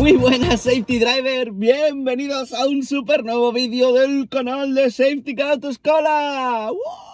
Muy buenas Safety Driver, bienvenidos a un super nuevo vídeo del canal de Safety Car Autoescola.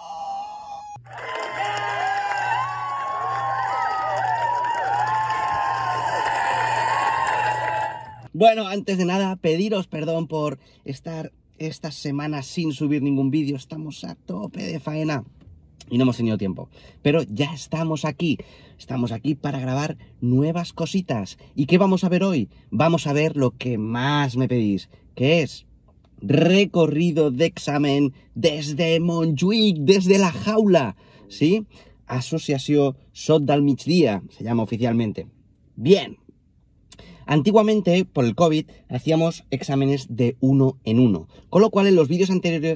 Bueno, antes de nada, pediros perdón por estar estas semanas sin subir ningún vídeo. Estamos a tope de faena y no hemos tenido tiempo. Pero ya estamos aquí. Estamos aquí para grabar nuevas cositas. ¿Y qué vamos a ver hoy? Vamos a ver lo que más me pedís, que es recorrido de examen desde Montjuïc, desde la jaula, ¿sí? Asociació Sot del Migdia, se llama oficialmente. Bien. Antiguamente, por el COVID, hacíamos exámenes de 1 en 1, con lo cual en los vídeos anteriores...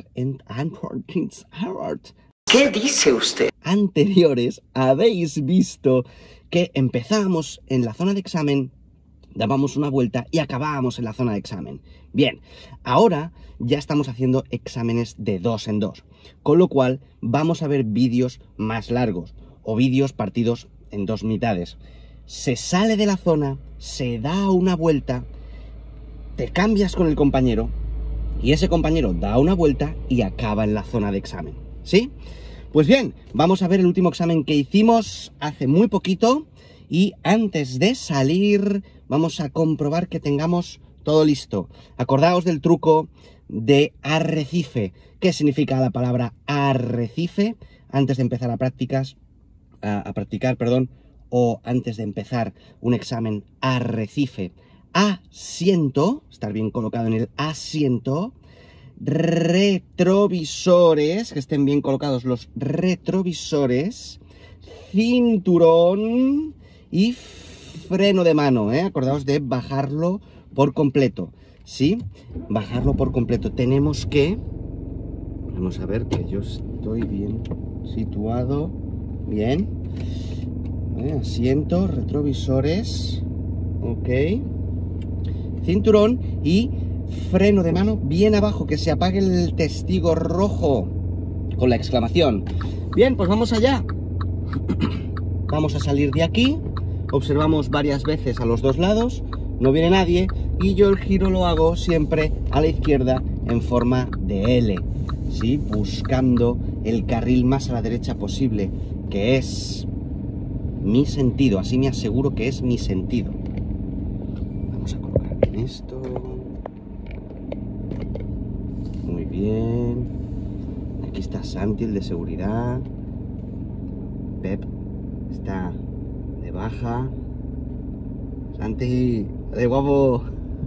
¿Qué dice usted? Anteriores habéis visto que empezábamos en la zona de examen, dábamos una vuelta y acabábamos en la zona de examen. Bien, ahora ya estamos haciendo exámenes de 2 en 2, con lo cual vamos a ver vídeos más largos o vídeos partidos en 2 mitades. Se sale de la zona, se da una vuelta, te cambias con el compañero y ese compañero da una vuelta y acaba en la zona de examen, ¿sí? Pues bien, vamos a ver el último examen que hicimos hace muy poquito y antes de salir vamos a comprobar que tengamos todo listo. Acordaos del truco de arrecife. ¿Qué significa la palabra arrecife? Antes de empezar a practicar, o antes de empezar un examen, arrecife. Asiento, estar bien colocado en el asiento. Retrovisores, que estén bien colocados los retrovisores. Cinturón y freno de mano, ¿eh? Acordaos de bajarlo por completo, ¿sí? Bajarlo por completo. Tenemos que... Vamos a ver que yo estoy bien situado. Bien. Asiento, retrovisores, ok, cinturón y freno de mano bien abajo, que se apague el testigo rojo con la exclamación. Bien, pues vamos allá. Vamos a salir de aquí, observamos varias veces a los dos lados, no viene nadie y yo el giro lo hago siempre a la izquierda en forma de L, ¿sí? Buscando el carril más a la derecha posible, que es mi sentido, así me aseguro que es mi sentido. Vamos a colocar bien esto. Muy bien. Aquí está Santi, el de seguridad. Pep está de baja. Santi, de guapo.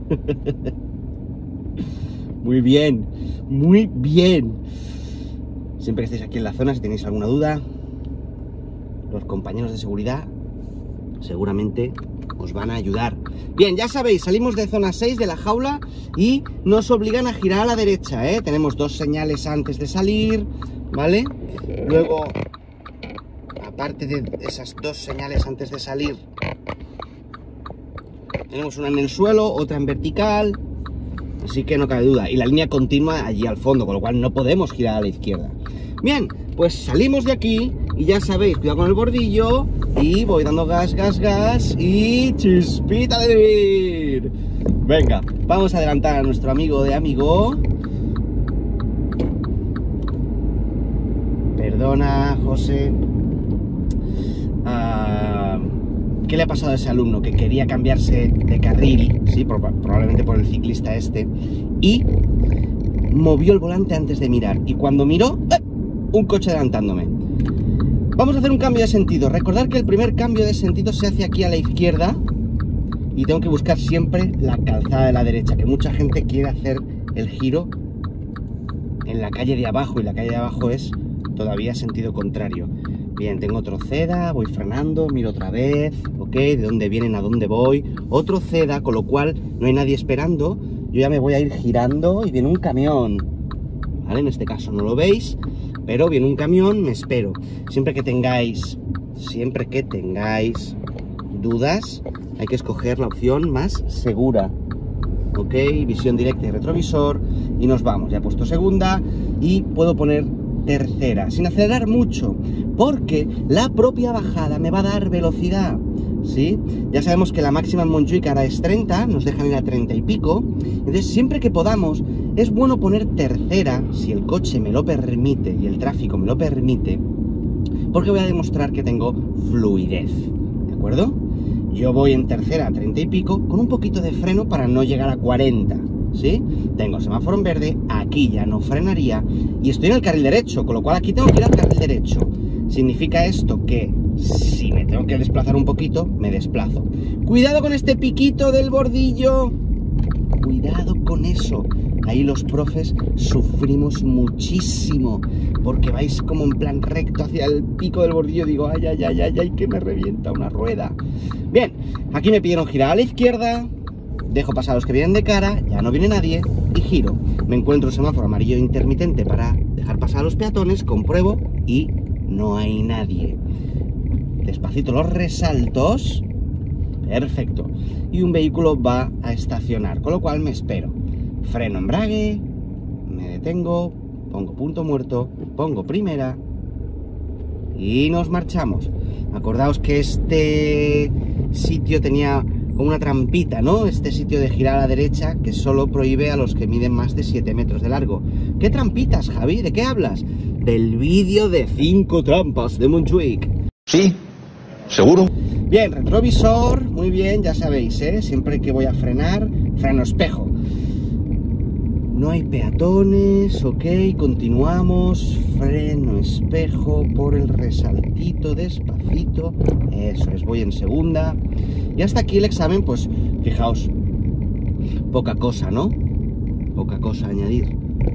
Muy bien, muy bien. Siempre que estéis aquí en la zona, si tenéis alguna duda, los compañeros de seguridad seguramente os van a ayudar. Bien, ya sabéis, salimos de zona 6 de la jaula y nos obligan a girar a la derecha, ¿eh? Tenemos 2 señales antes de salir, ¿vale? Luego, aparte de esas 2 señales antes de salir, tenemos una en el suelo, otra en vertical, así que no cabe duda. Y la línea continua allí al fondo, con lo cual no podemos girar a la izquierda. Bien, pues salimos de aquí y ya sabéis, cuidado con el bordillo y voy dando gas, gas, gas y chispita de vivir. Venga, vamos a adelantar a nuestro amigo de amigo. Perdona, José. ¿Qué le ha pasado a ese alumno que quería cambiarse de carril? Sí, probablemente por el ciclista este. Y movió el volante antes de mirar. Y cuando miró, un coche adelantándome. Vamos a hacer un cambio de sentido. Recordad que el primer cambio de sentido se hace aquí a la izquierda y tengo que buscar siempre la calzada de la derecha, que mucha gente quiere hacer el giro en la calle de abajo y la calle de abajo es todavía sentido contrario. Bien, tengo troceda, voy frenando, miro otra vez, ok, de dónde vienen a dónde voy, otro ceda, con lo cual no hay nadie esperando, yo ya me voy a ir girando y viene un camión, ¿vale? En este caso no lo veis, pero viene un camión, me espero. Siempre que tengáis dudas, hay que escoger la opción más segura, ok, visión directa y retrovisor, y nos vamos. Ya he puesto segunda y puedo poner tercera, sin acelerar mucho, porque la propia bajada me va a dar velocidad. ¿sí? Ya sabemos que la máxima en Montjuic ahora es 30, nos dejan ir a 30 y pico. Entonces, siempre que podamos, es bueno poner tercera, si el coche me lo permite y el tráfico me lo permite, porque voy a demostrar que tengo fluidez, ¿de acuerdo? Yo voy en tercera a 30 y pico, con un poquito de freno para no llegar a 40, ¿sí? Tengo semáforo en verde, aquí ya no frenaría, y estoy en el carril derecho, con lo cual aquí tengo que ir al carril derecho. Significa esto que si me tengo que desplazar un poquito, me desplazo. ¡Cuidado con este piquito del bordillo! ¡Cuidado con eso! Ahí los profes sufrimos muchísimo, porque vais como en plan recto hacia el pico del bordillo. Digo, ay, ay, ay, ay, ay, que me revienta una rueda. Bien, aquí me pidieron girar a la izquierda, dejo pasar a los que vienen de cara, ya no viene nadie, y giro. Me encuentro un semáforo amarillo intermitente para dejar pasar a los peatones, compruebo y no hay nadie. Despacito los resaltos, perfecto, y un vehículo va a estacionar, con lo cual me espero. Freno embrague, me detengo, pongo punto muerto, pongo primera y nos marchamos. Acordaos que este sitio tenía como una trampita, ¿no? Este sitio de girar a la derecha que solo prohíbe a los que miden más de 7 metros de largo. ¿Qué trampitas, Javi? ¿De qué hablas? Del vídeo de 5 trampas de Montjuic. Sí, seguro. Bien, retrovisor, muy bien, ya sabéis, ¿eh? Siempre que voy a frenar, freno espejo. No hay peatones, ok, continuamos, freno espejo por el resaltito, despacito, eso es, voy en segunda. Y hasta aquí el examen, pues, fijaos, poca cosa, ¿no? Poca cosa a añadir.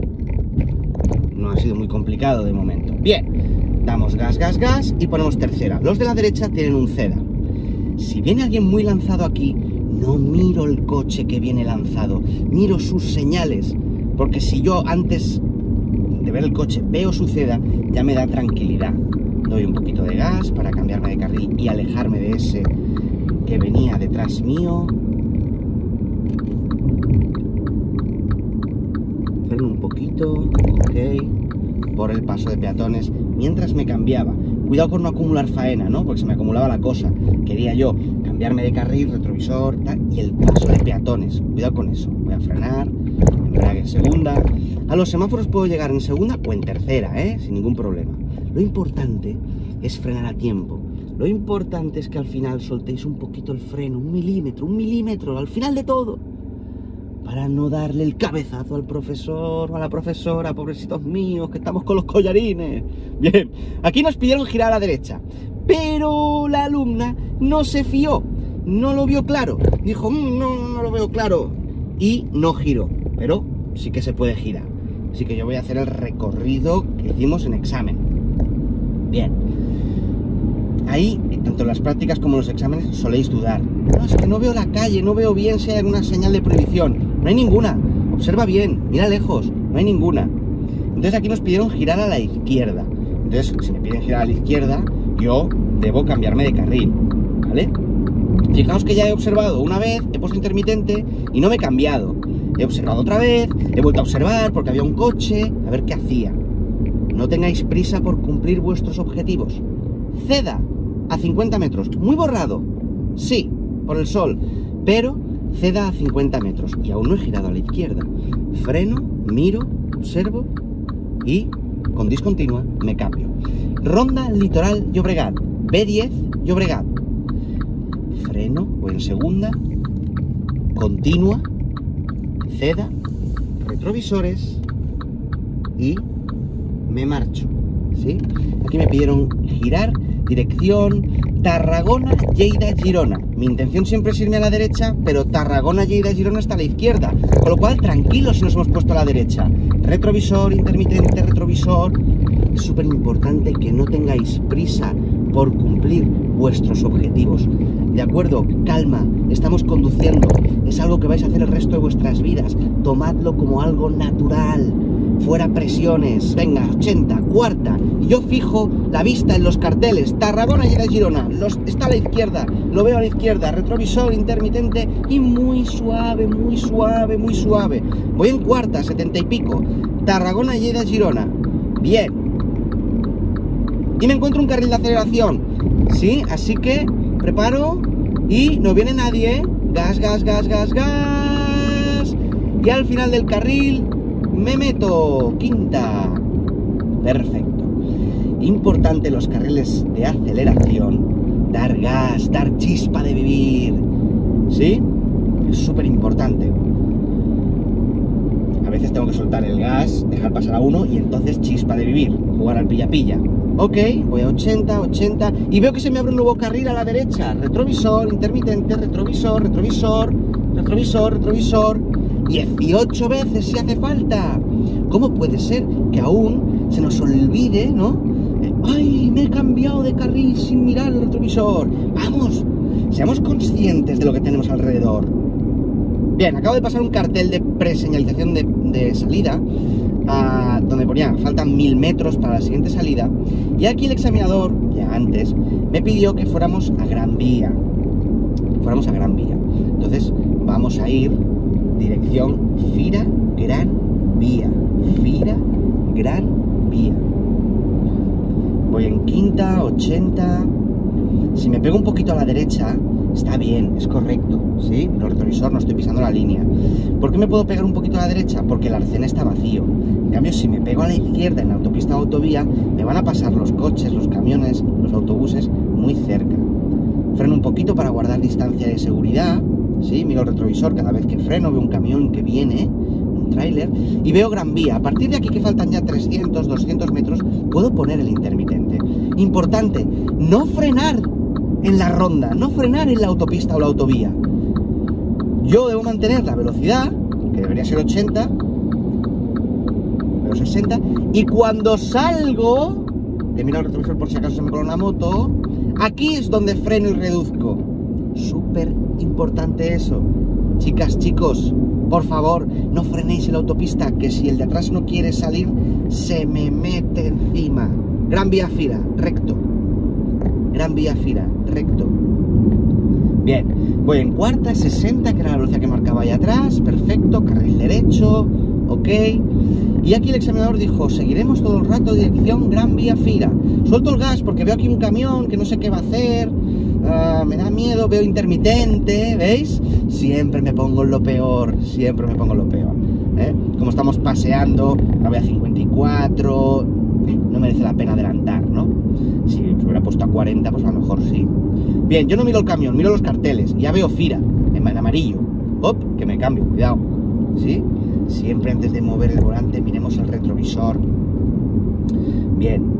No ha sido muy complicado de momento. Bien, damos gas, gas, gas y ponemos tercera. Los de la derecha tienen un CEDA. Si viene alguien muy lanzado aquí, no miro el coche que viene lanzado, miro sus señales. Porque si yo antes de ver el coche veo su CEDA, ya me da tranquilidad. Doy un poquito de gas para cambiarme de carril y alejarme de ese que venía detrás mío. Freno un poquito, ok, por el paso de peatones, mientras me cambiaba. Cuidado con no acumular faena, ¿no? Porque se me acumulaba la cosa. Quería yo cambiarme de carril, retrovisor, tal, y el paso de peatones. Cuidado con eso. Voy a frenar, embrague en segunda. A los semáforos puedo llegar en segunda o en tercera, sin ningún problema. Lo importante es frenar a tiempo. Lo importante es que al final soltéis un poquito el freno, un milímetro, al final de todo, para no darle el cabezazo al profesor o a la profesora, pobrecitos míos, que estamos con los collarines. Bien, aquí nos pidieron girar a la derecha, pero la alumna no se fió, no lo vio claro, dijo, no lo veo claro, y no giró, pero sí que se puede girar. Así que yo voy a hacer el recorrido que hicimos en examen. Bien, ahí, tanto en las prácticas como en los exámenes, soléis dudar. No, es que no veo la calle, no veo bien si hay alguna señal de prohibición. No hay ninguna. Observa bien, mira lejos, no hay ninguna. Entonces aquí nos pidieron girar a la izquierda. Entonces, si me piden girar a la izquierda, yo debo cambiarme de carril, ¿vale? Fijaos que ya he observado una vez, he puesto intermitente y no me he cambiado. He observado otra vez, he vuelto a observar porque había un coche, a ver qué hacía. No tengáis prisa por cumplir vuestros objetivos. CEDA a 50 metros, muy borrado, sí, por el sol, pero CEDA a 50 metros y aún no he girado a la izquierda. Freno, miro, observo y con discontinua me cambio. Ronda Litoral Llobregat, B10 Llobregat. Freno, voy en segunda, continua, CEDA, retrovisores y me marcho, ¿sí? Aquí me pidieron girar, dirección Tarragona, Lleida, Girona. Mi intención siempre es irme a la derecha, pero Tarragona, Lleida, Girona está a la izquierda, con lo cual tranquilos si nos hemos puesto a la derecha. Retrovisor, intermitente, retrovisor. Es súper importante que no tengáis prisa por cumplir vuestros objetivos. ¿De acuerdo? Calma, estamos conduciendo. Es algo que vais a hacer el resto de vuestras vidas. Tomadlo como algo natural. Fuera presiones. Venga, 80, cuarta. Y yo fijo la vista en los carteles. Tarragona, Lleida, Girona. Está a la izquierda. Lo veo a la izquierda. Retrovisor, intermitente y muy suave, muy suave, muy suave. Voy en cuarta, 70 y pico. Tarragona, Lleida, Girona. Bien. Y me encuentro un carril de aceleración. Sí, así que preparo Y no viene nadie. Gas, gas, gas, gas, gas. Y al final del carril me meto. Quinta. Perfecto. Importante los carriles de aceleración. Dar gas, dar chispa de vivir. ¿Sí? Es súper importante. A veces tengo que soltar el gas, dejar pasar a uno y entonces chispa de vivir. Jugar al pilla-pilla. Ok, voy a 80, 80 y veo que se me abre un nuevo carril a la derecha. Retrovisor, intermitente, retrovisor, retrovisor, retrovisor, retrovisor. 18 veces si hace falta. ¿Cómo puede ser que aún se nos olvide, ¿no? ¡Ay, me he cambiado de carril sin mirar el retrovisor! ¡Vamos! Seamos conscientes de lo que tenemos alrededor. Bien, acabo de pasar un cartel de preseñalización de salida, donde ponía, faltan 1000 metros para la siguiente salida, y aquí el examinador, ya antes, me pidió que fuéramos a Gran Vía. Fuéramos a Gran Vía. Entonces, vamos a ir dirección Fira Gran Vía. Fira Gran Vía. Voy en quinta, 80. Si me pego un poquito a la derecha, está bien, es correcto, ¿sí? El retrovisor, no estoy pisando la línea. ¿Por qué me puedo pegar un poquito a la derecha? Porque el arcén está vacío. En cambio, si me pego a la izquierda en la autopista o autovía, me van a pasar los coches, los camiones, los autobuses muy cerca. Freno un poquito para guardar distancia de seguridad, ¿sí? Miro el retrovisor cada vez que freno, veo un camión que viene, un tráiler, y veo Gran Vía. A partir de aquí, que faltan ya 300, 200 metros, puedo poner el intermitente. Importante, no frenar en la ronda, no frenar en la autopista o la autovía. Yo debo mantener la velocidad, que debería ser 80, pero 60, y cuando salgo, de mirar el retrovisor por si acaso se me cola una moto, aquí es donde freno y reduzco. Súper importante eso. Chicas, chicos, por favor, no frenéis en la autopista, que si el de atrás no quiere salir, se me mete encima. Gran Vía Fira, recto. Gran Vía Fira, recto. Bien, voy en cuarta, 60, que era la velocidad que marcaba ahí atrás. Perfecto, carril derecho, ok. Y aquí el examinador dijo, seguiremos todo el rato dirección Gran Vía Fira. Suelto el gas porque veo aquí un camión que no sé qué va a hacer. Me da miedo, veo intermitente, ¿veis? Siempre me pongo en lo peor, siempre me pongo en lo peor. Como estamos paseando, ahora voy a 54, no merece la pena adelantar, ¿no? Si me hubiera puesto a 40, pues a lo mejor sí. Bien, yo no miro el camión, miro los carteles, ya veo Fira, en amarillo. Hop, que me cambio, cuidado, ¿sí? Siempre antes de mover el volante miremos el retrovisor. Bien.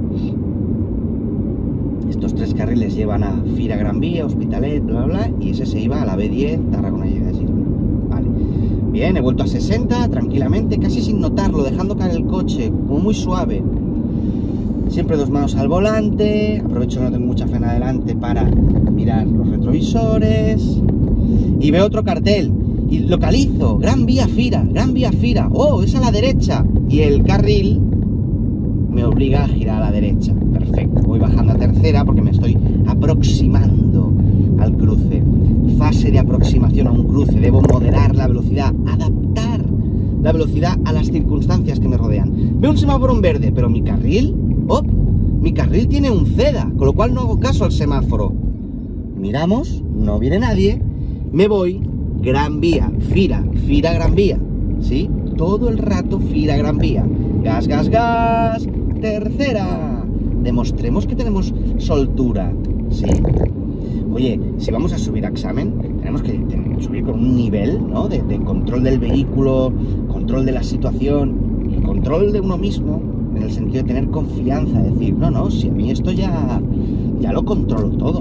Estos 3 carriles llevan a Fira Gran Vía, Hospitalet, bla, bla, bla, y ese se iba a la B10, Tarragona y de Girona. Vale. Bien, he vuelto a 60, tranquilamente, casi sin notarlo, dejando caer el coche, como muy suave. Siempre 2 manos al volante, aprovecho que no tengo mucha frena adelante para mirar los retrovisores. Y veo otro cartel, y localizo, Gran Vía Fira, Gran Vía Fira, oh, es a la derecha. Y el carril me obliga a girar a la derecha. Perfecto, voy bajando a tercera porque me estoy aproximando al cruce. Fase de aproximación a un cruce, debo moderar la velocidad, adaptar la velocidad a las circunstancias que me rodean. Veo un semáforo en verde, pero mi carril, oh, mi carril tiene un CEDA, con lo cual no hago caso al semáforo. Miramos, no viene nadie, me voy, Gran Vía, Fira, Fira Gran Vía, ¿sí? Todo el rato Fira Gran Vía. Gas, gas, gas. Tercera. Demostremos que tenemos soltura, ¿sí? Oye, si vamos a subir a examen, tenemos que subir con un nivel, ¿no? De control del vehículo, control de la situación y control de uno mismo, en el sentido de tener confianza, decir, no, si a mí esto ya lo controlo todo.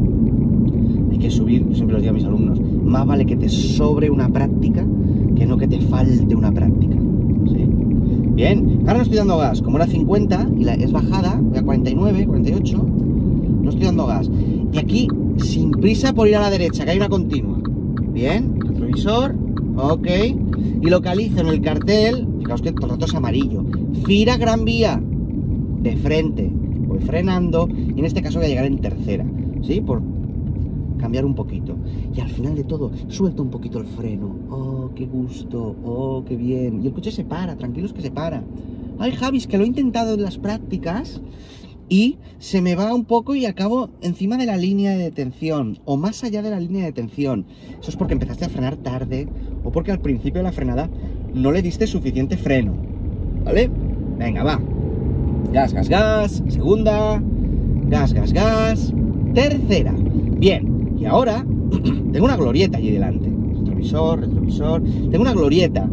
Hay que subir, yo siempre lo digo a mis alumnos, más vale que te sobre una práctica que no que te falte una práctica, ¿sí? Bien, ahora no estoy dando gas, como era 50 y es bajada, voy a 49, 48, no estoy dando gas. Y aquí, sin prisa por ir a la derecha, que hay una continua. Bien, retrovisor, ok, y localizo en el cartel, fijaos que todo el rato es amarillo, Fira Gran Vía, de frente, voy frenando, y en este caso voy a llegar en tercera, ¿sí? Por cambiar un poquito. Y al final de todo, suelto un poquito el freno. Oh, qué gusto, oh, qué bien. Y el coche se para, tranquilos que se para. Ay, Javis, que lo he intentado en las prácticas y se me va un poco y acabo encima de la línea de detención o más allá de la línea de detención. Eso es porque empezaste a frenar tarde o porque al principio de la frenada no le diste suficiente freno, ¿vale? Venga, va. Gas, gas, gas. Segunda. Gas, gas, gas. Tercera. Bien, y ahora tengo una glorieta allí delante. Retrovisor, retrovisor. Tengo una glorieta.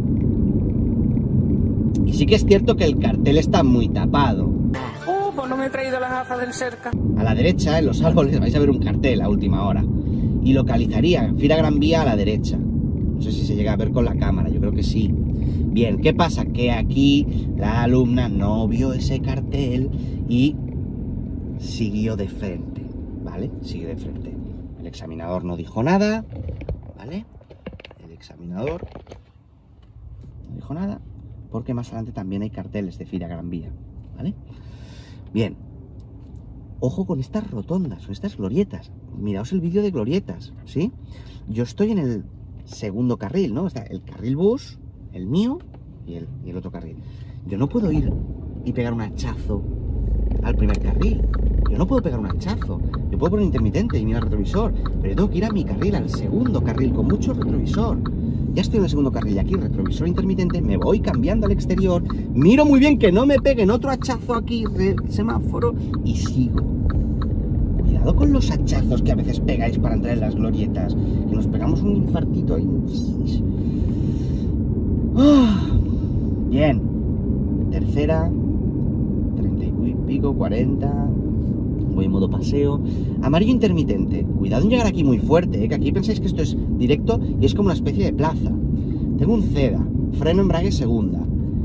Y sí que es cierto que el cartel está muy tapado. Pues no me he traído las gafas del cerca. A la derecha, en los árboles, vais a ver un cartel a última hora. Y localizaría Fira Gran Vía a la derecha. No sé si se llega a ver con la cámara, yo creo que sí. Bien, ¿qué pasa? Que aquí la alumna no vio ese cartel y siguió de frente, ¿vale? Siguió de frente. El examinador no dijo nada, ¿vale? El examinador no dijo nada, porque más adelante también hay carteles de Fira Gran Vía, ¿vale? Bien, ojo con estas rotondas, con estas glorietas. Miraos el vídeo de glorietas, ¿sí? Yo estoy en el segundo carril, ¿no? Está el carril bus, el mío y el otro carril. Yo no puedo ir y pegar un hachazo al primer carril. Yo no puedo pegar un hachazo. Yo puedo poner intermitente y mirar el retrovisor, pero yo tengo que ir a mi carril, al segundo carril, con mucho retrovisor. Ya estoy en el segundo carril y aquí retrovisor intermitente, me voy cambiando al exterior, miro muy bien que no me peguen otro hachazo aquí, semáforo, y sigo. Cuidado con los hachazos que a veces pegáis para entrar en las glorietas, que nos pegamos un infartito ahí. Bien, tercera, 30 y pico, 40, voy en modo paseo. Amarillo intermitente, cuidado en llegar aquí muy fuerte, que aquí pensáis que esto es directo y es como una especie de plaza. Tengo un CEDA, freno embrague segunda.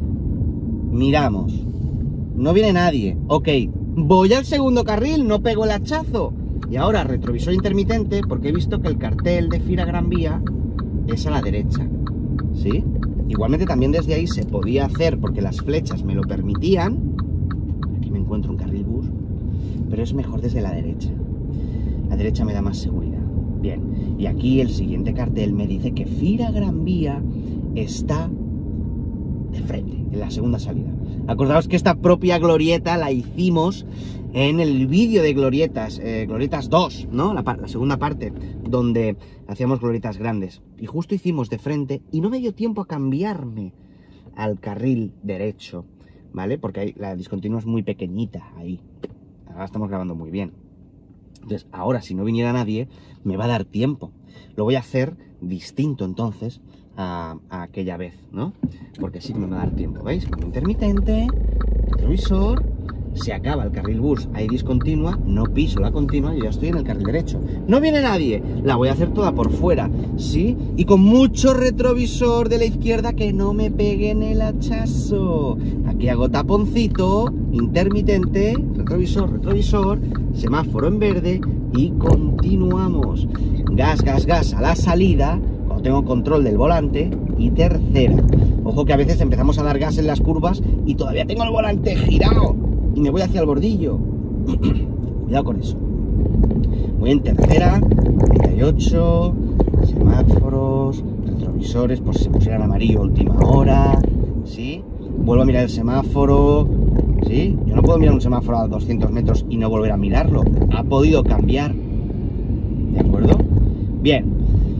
Miramos, no viene nadie, ok, voy al segundo carril, no pego el hachazo. Y ahora retrovisor intermitente, porque he visto que el cartel de Fira Gran Vía es a la derecha, ¿sí? Igualmente también desde ahí se podía hacer porque las flechas me lo permitían. Aquí me encuentro un carril bus, pero es mejor desde la derecha. La derecha me da más seguridad. Bien, y aquí el siguiente cartel me dice que Fira Gran Vía está de frente, en la segunda salida. Acordaos que esta propia glorieta la hicimos en el vídeo de glorietas, glorietas 2, ¿no? La segunda parte, donde hacíamos glorietas grandes. Y justo hicimos de frente y no me dio tiempo a cambiarme al carril derecho, ¿vale? Porque ahí, la discontinua es muy pequeñita ahí. Ahora estamos grabando muy bien. Entonces, ahora si no viniera nadie, me va a dar tiempo. Lo voy a hacer distinto entonces a aquella vez, ¿no? Porque sí que me va a dar tiempo, ¿veis? Como intermitente, retrovisor, se acaba el carril bus, ahí discontinua, no piso la continua, yo ya estoy en el carril derecho. No viene nadie, la voy a hacer toda por fuera, ¿sí? Y con mucho retrovisor de la izquierda que no me peguen el hachazo. Aquí hago taponcito, intermitente, retrovisor, retrovisor, semáforo en verde y continuamos. Gas, gas, gas a la salida, cuando tengo control del volante. Y tercera, ojo que a veces empezamos a dar gas en las curvas y todavía tengo el volante girado y me voy hacia el bordillo. Cuidado con eso. Voy en tercera, 38, semáforos, retrovisores, por si se pusieran amarillo última hora, ¿sí? Vuelvo a mirar el semáforo, ¿sí? Yo no puedo mirar un semáforo a 200 metros y no volver a mirarlo. Ha podido cambiar, ¿de acuerdo? Bien.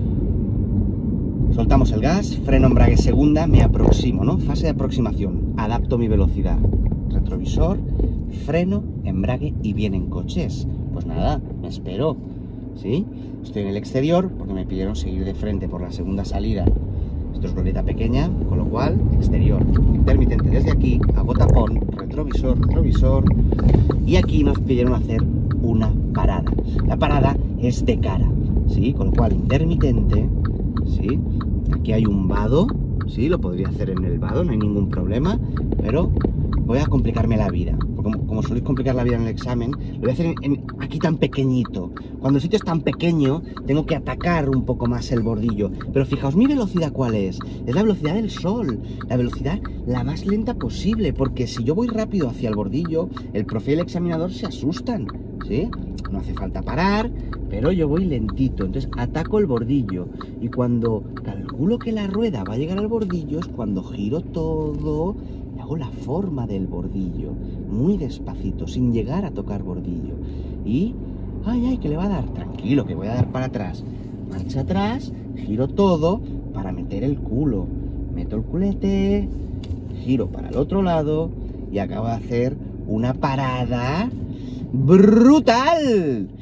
Soltamos el gas, freno embrague segunda, me aproximo, ¿no? Fase de aproximación, adapto mi velocidad. Retrovisor, freno, embrague y vienen coches. Pues nada, me espero, ¿sí? Estoy en el exterior porque me pidieron seguir de frente por la segunda salida. Esto es glorieta pequeña, con lo cual, exterior. Intermitente desde aquí, hago tapón, retrovisor, retrovisor. Y aquí nos pidieron hacer una parada. La parada es de cara, ¿sí? Con lo cual, intermitente, ¿sí? Aquí hay un vado, ¿sí? Lo podría hacer en el vado, no hay ningún problema, pero voy a complicarme la vida. Porque como soléis complicar la vida en el examen, lo voy a hacer aquí tan pequeñito. Cuando el sitio es tan pequeño, tengo que atacar un poco más el bordillo. Pero fijaos, mi velocidad ¿cuál es? Es la velocidad del sol, la velocidad la más lenta posible, porque si yo voy rápido hacia el bordillo, el profe y el examinador se asustan, ¿sí? No hace falta parar, pero yo voy lentito, entonces ataco el bordillo y cuando calculo que la rueda va a llegar al bordillo es cuando giro todo, le hago hago la forma del bordillo, muy despacito, sin llegar a tocar bordillo. Y, ay, que le va a dar, tranquilo, que voy a dar para atrás. Marcha atrás, giro todo para meter el culo. Meto el culete, giro para el otro lado y acabo de hacer una parada brutal.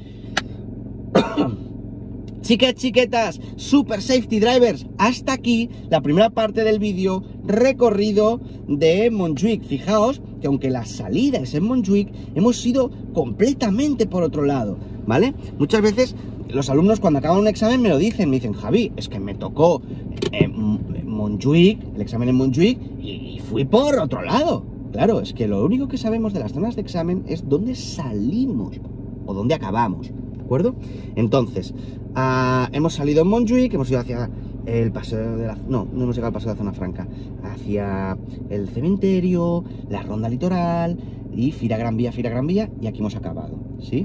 Chicas, chiquetas, super safety drivers, hasta aquí la primera parte del vídeo recorrido de Montjuic. Fijaos que aunque la salida es en Montjuic, hemos ido completamente por otro lado, ¿vale? Muchas veces los alumnos cuando acaban un examen me lo dicen, me dicen, Javi, es que me tocó Montjuic, el examen en Montjuic, y fui por otro lado. Claro, es que lo único que sabemos de las zonas de examen es dónde salimos o dónde acabamos, ¿de acuerdo? Entonces, hemos salido en Montjuic, hemos ido hacia el paseo de la... No hemos llegado al paseo de la zona franca, hacia el cementerio, la ronda litoral y Fira Gran Vía, y aquí hemos acabado, ¿sí?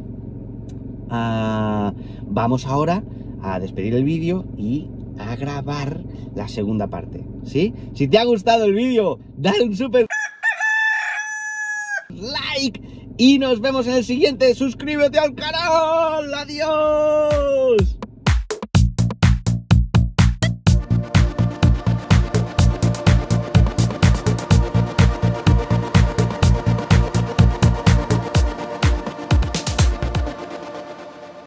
Vamos ahora a despedir el vídeo y a grabar la segunda parte, ¿sí? Si te ha gustado el vídeo, dale un super like y nos vemos en el siguiente. Suscríbete al canal. ¡Adiós!